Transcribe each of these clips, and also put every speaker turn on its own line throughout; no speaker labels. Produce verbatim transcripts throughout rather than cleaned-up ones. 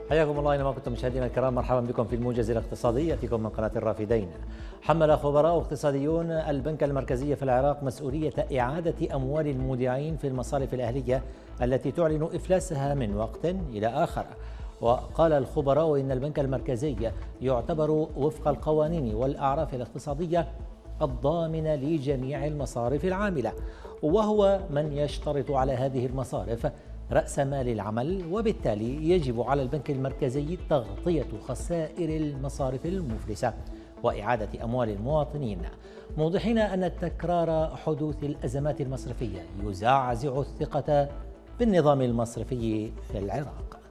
حياكم الله اينما كنتم مشاهدينا الكرام، مرحبا بكم في الموجز الاقتصادي ياتيكم من قناه الرافدين. حمل خبراء اقتصاديون البنك المركزي في العراق مسؤوليه اعاده اموال المودعين في المصارف الاهليه التي تعلن افلاسها من وقت الى اخر. وقال الخبراء ان البنك المركزي يعتبر وفق القوانين والاعراف الاقتصاديه الضامنه لجميع المصارف العامله، وهو من يشترط على هذه المصارف رأس مال العمل، وبالتالي يجب على البنك المركزي تغطية خسائر المصارف المفلسة وإعادة أموال المواطنين، موضحين أن تكرار حدوث الأزمات المصرفية يزعزع الثقة بالنظام المصرفي في العراق.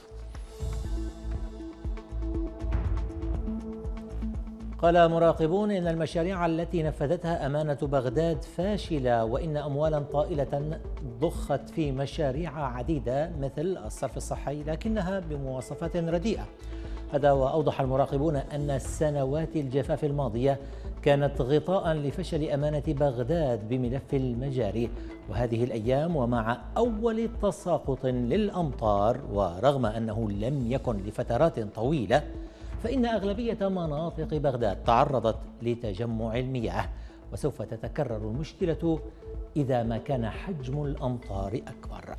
قال مراقبون إن المشاريع التي نفذتها أمانة بغداد فاشلة، وإن أموالا طائلة ضخت في مشاريع عديدة مثل الصرف الصحي لكنها بمواصفات رديئة. هذا وأوضح المراقبون أن سنوات الجفاف الماضية كانت غطاء لفشل أمانة بغداد بملف المجاري، وهذه الأيام ومع أول تساقط للأمطار ورغم أنه لم يكن لفترات طويلة، فإن أغلبية مناطق بغداد تعرضت لتجمع المياه، وسوف تتكرر المشكلة إذا ما كان حجم الأمطار أكبر.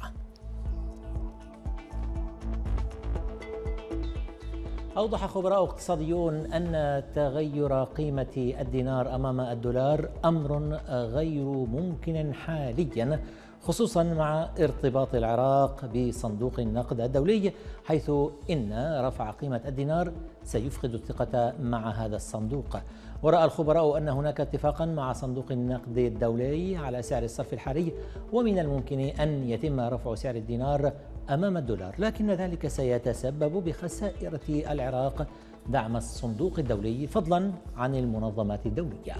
أوضح خبراء اقتصاديون أن تغير قيمة الدينار أمام الدولار أمر غير ممكن حاليا، خصوصا مع ارتباط العراق بصندوق النقد الدولي، حيث إن رفع قيمة الدينار سيفقد الثقة مع هذا الصندوق. ورأى الخبراء أن هناك اتفاقا مع صندوق النقد الدولي على سعر الصرف الحالي، ومن الممكن أن يتم رفع سعر الدينار أمام الدولار، لكن ذلك سيتسبب بخسائر العراق دعم الصندوق الدولي فضلا عن المنظمات الدولية.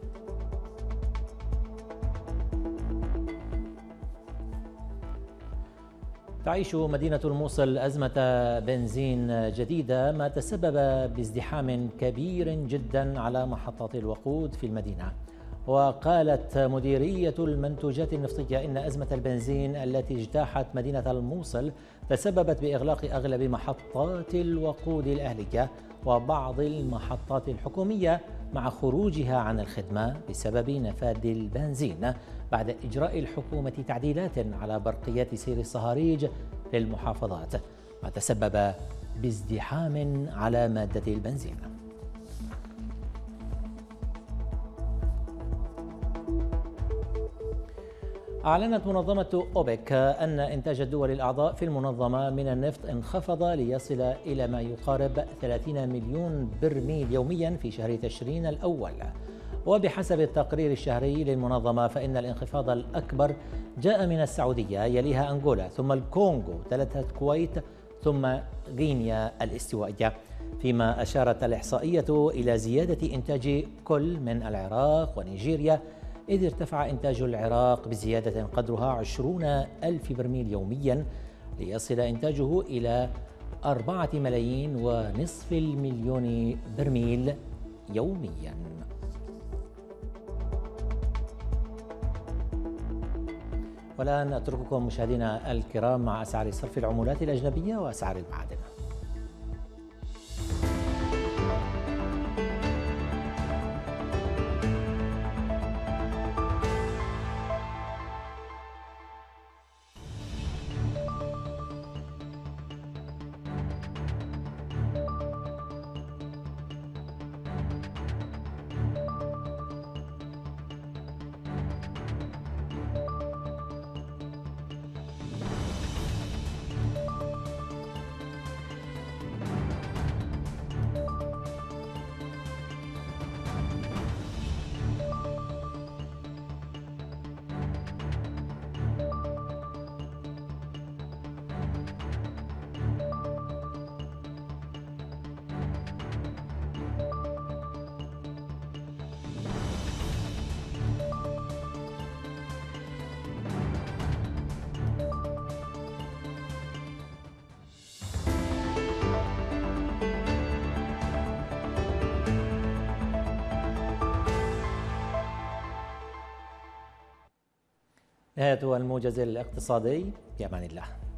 تعيش مدينة الموصل أزمة بنزين جديدة، ما تسبب بازدحام كبير جدا على محطات الوقود في المدينة. وقالت مديرية المنتوجات النفطية إن أزمة البنزين التي اجتاحت مدينة الموصل تسببت بإغلاق أغلب محطات الوقود الأهلية وبعض المحطات الحكومية مع خروجها عن الخدمة بسبب نفاذ البنزين بعد إجراء الحكومة تعديلات على برقيات سير الصهاريج للمحافظات، ما تسبب بازدحام على مادة البنزين. أعلنت منظمة أوبك أن إنتاج الدول الأعضاء في المنظمة من النفط انخفض ليصل إلى ما يقارب ثلاثين مليون برميل يوميا في شهر تشرين الأول. وبحسب التقرير الشهري للمنظمة فإن الانخفاض الأكبر جاء من السعودية، يليها أنغولا، ثم الكونغو، تلتها الكويت، ثم غينيا الاستوائية، فيما أشارت الإحصائية إلى زيادة إنتاج كل من العراق ونيجيريا، إذ ارتفع إنتاج العراق بزيادة قدرها عشرون ألف برميل يوميا ليصل إنتاجه إلى أربعة ملايين ونصف المليون برميل يوميا. والآن أترككم مشاهدينا الكرام مع أسعار صرف العملات الأجنبية وأسعار المعادن. نهاية الموجز الاقتصادي، في أمان الله.